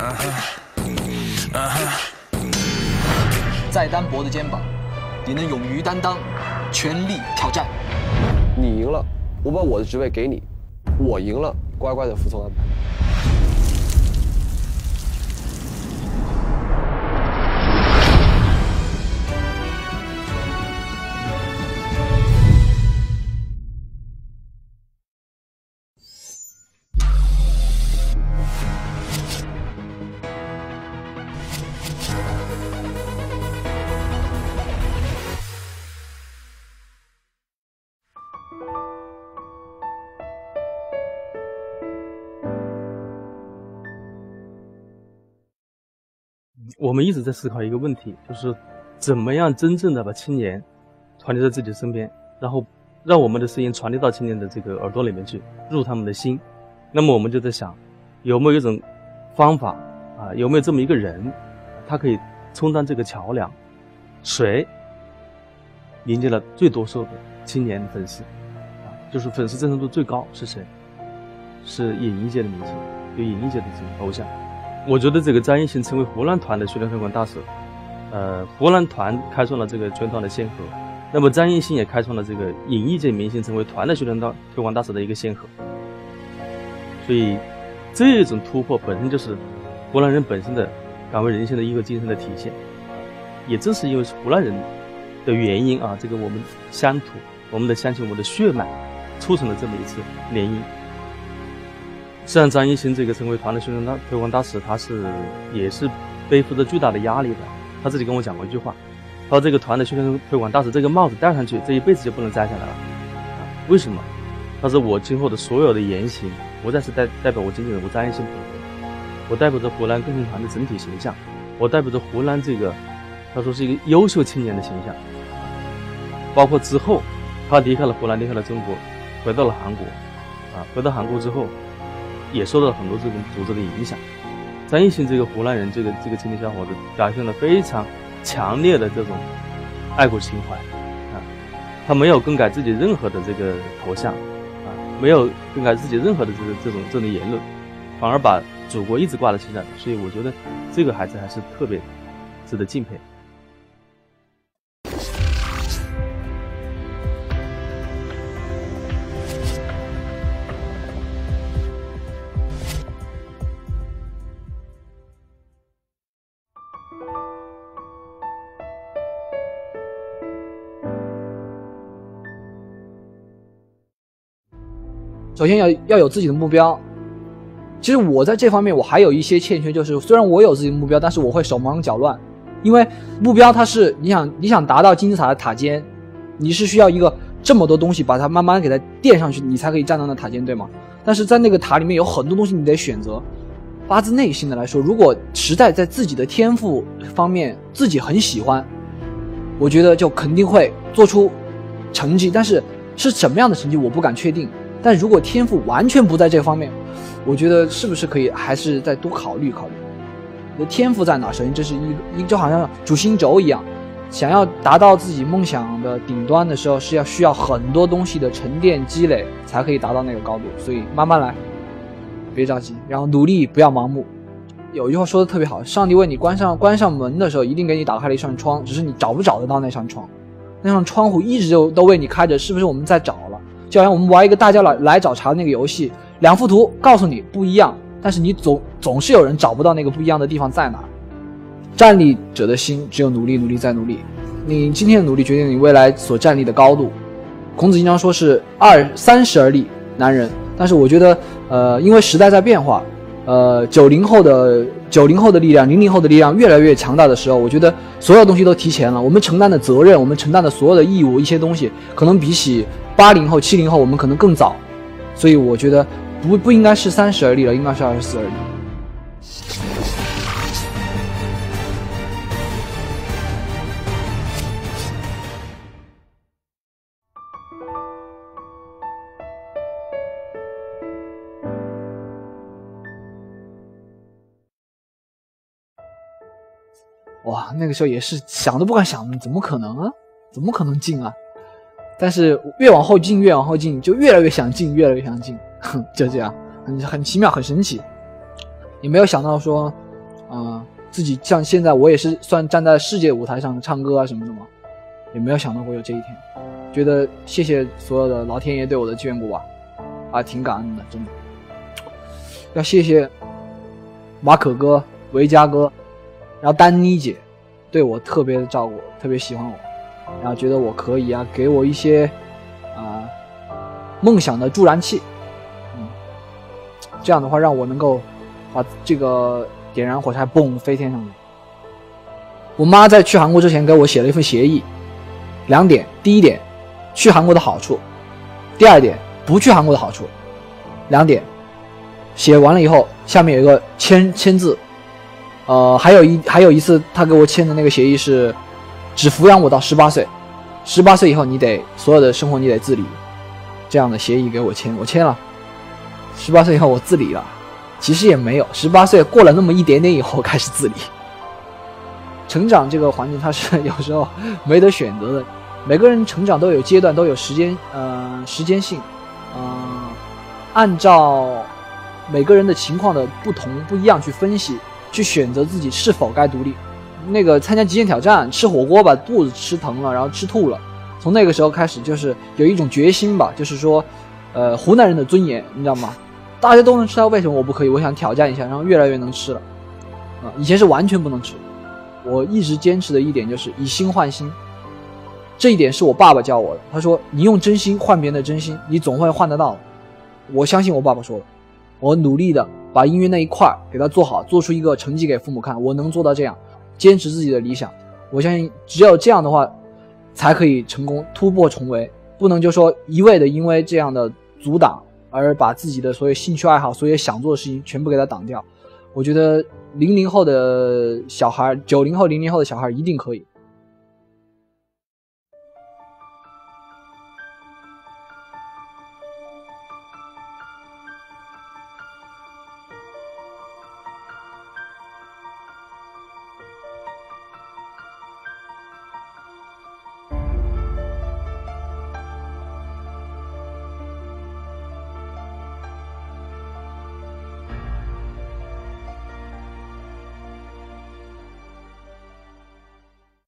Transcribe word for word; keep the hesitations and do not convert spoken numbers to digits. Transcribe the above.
再单薄的肩膀，也能勇于担当，全力挑战。 你赢了，我把我的职位给你；我赢了，乖乖的服从安排。 我们一直在思考一个问题，就是怎么样真正的把青年传递在自己身边，然后让我们的声音传递到青年的这个耳朵里面去，入他们的心。那么我们就在想，有没有一种方法啊？有没有这么一个人，他可以充当这个桥梁？谁迎接了最多数的青年粉丝啊？就是粉丝增长度最高是谁？是演艺界的明星，有演艺界的这个偶像。我觉得这个张艺兴成为湖南团的宣传推广大使，呃，湖南团开创了这个全团的先河，那么张艺兴也开创了这个演艺界明星成为团的宣传推广大使的一个先河。所以，这种突破本身就是湖南人本身的敢为人先的一个精神的体现。也正是因为是湖南人的原因啊，这个我们乡土、我们的乡亲、我们的血脉，促成了这么一次联姻。实际上，张艺兴这个成为团的宣传推广大使，他是也是背负着巨大的压力的。他自己跟我讲过一句话，他说这个团的宣传推广大使这个帽子戴上去，这一辈子就不能摘下来了。啊，为什么？他说我今后的所有的言行，不再是代代表我经纪人我张艺兴本人，我代表着湖南歌唱团的整体形象，我代表着湖南这个，他说是一个优秀青年的形象。包括之后，他离开了湖南，离开了中国，回到了韩国，啊，回到韩国之后。也受到了很多这种组织的影响。张艺兴这个湖南人，这个这个青年小伙子，表现了非常强烈的这种爱国情怀啊，他没有更改自己任何的这个头像啊，没有更改自己任何的这个这种这种言论，反而把祖国一直挂在心上。所以我觉得这个孩子还是特别值得敬佩。 首先要要有自己的目标。其实我在这方面我还有一些欠缺，就是虽然我有自己的目标，但是我会手忙脚乱。因为目标它是你想你想达到金字塔的塔尖，你是需要一个这么多东西把它慢慢给它垫上去，你才可以站到那塔尖，对吗？但是在那个塔里面有很多东西你得选择。发自内心的来说，如果实在在自己的天赋方面自己很喜欢，我觉得就肯定会做出成绩，但是是什么样的成绩我不敢确定。但如果天赋完全不在这方面，我觉得是不是可以还是再多考虑考虑。你的天赋在哪？首先这是一一就好像主心轴一样，想要达到自己梦想的顶端的时候，是要需要很多东西的沉淀积累才可以达到那个高度。所以慢慢来，别着急，然后努力，不要盲目。有一句话说的特别好，上帝为你关上关上门的时候，一定给你打开了一扇窗，只是你找不找得到那扇窗。那扇窗户一直就都为你开着，是不是我们在找了？就好像我们玩一个大家来来找茬那个游戏，两幅图告诉你不一样，但是你总总是有人找不到那个不一样的地方在哪。站立者的心只有努力，努力再努力。你今天的努力决定你未来所站立的高度。孔子经常说是二三十而立，男人。但是我觉得，呃，因为时代在变化，呃，九零后的九零后的力量，零零后的力量越来越强大的时候，我觉得所有东西都提前了。我们承担的责任，我们承担的所有的义务，一些东西可能比起八零后、七零后我们可能更早，所以我觉得不不应该是三十而立了，应该是二十四而立。哇，那个时候也是想都不敢想，怎么可能啊？怎么可能进啊？但是越往后进，越往后进，就越来越想进，越来越想进，就这样，很很奇妙，很神奇。也没有想到说， 呃，自己像现在我也是算站在世界舞台上唱歌啊什么的嘛，也没有想到过有这一天。觉得谢谢所有的老天爷对我的眷顾吧，啊，挺感恩的，真的。要谢谢马可哥、维嘉哥，然后丹妮姐对我特别的照顾，特别喜欢我，然后觉得我可以啊，给我一些啊、呃、梦想的助燃器，嗯，这样的话让我能够把这个点燃火柴嘣飞天上去。我妈在去韩国之前给我写了一份协议，两点：第一点，去韩国的好处；第二点，不去韩国的好处。两点写完了以后，下面有一个签签字。呃，还有一还有一次，他给我签的那个协议是，只抚养我到十八岁，十八岁以后你得所有的生活你得自理，这样的协议给我签，我签了。十八岁以后我自理了，其实也没有，十八岁过了那么一点点以后开始自理。成长这个环境它是有时候没得选择的，每个人成长都有阶段，都有时间呃时间性，呃，按照每个人的情况的不同不一样去分析，去选择自己是否该独立。那个参加极限挑战，吃火锅把肚子吃疼了，然后吃吐了，从那个时候开始就是有一种决心吧，就是说呃湖南人的尊严，你知道吗？大家都能吃到，为什么我不可以？我想挑战一下，然后越来越能吃了啊、呃！以前是完全不能吃。我一直坚持的一点就是以心换心，这一点是我爸爸教我的。他说你用真心换别人的真心，你总会换得到的。我相信我爸爸说的，我努力的把音乐那一块给他做好，做出一个成绩给父母看，我能做到这样，坚持自己的理想。我相信只有这样的话才可以成功突破重围，不能就说一味的因为这样的阻挡而把自己的所有兴趣爱好，所有想做的事情全部给他挡掉。我觉得零零后的小孩，九零后零零后的小孩一定可以。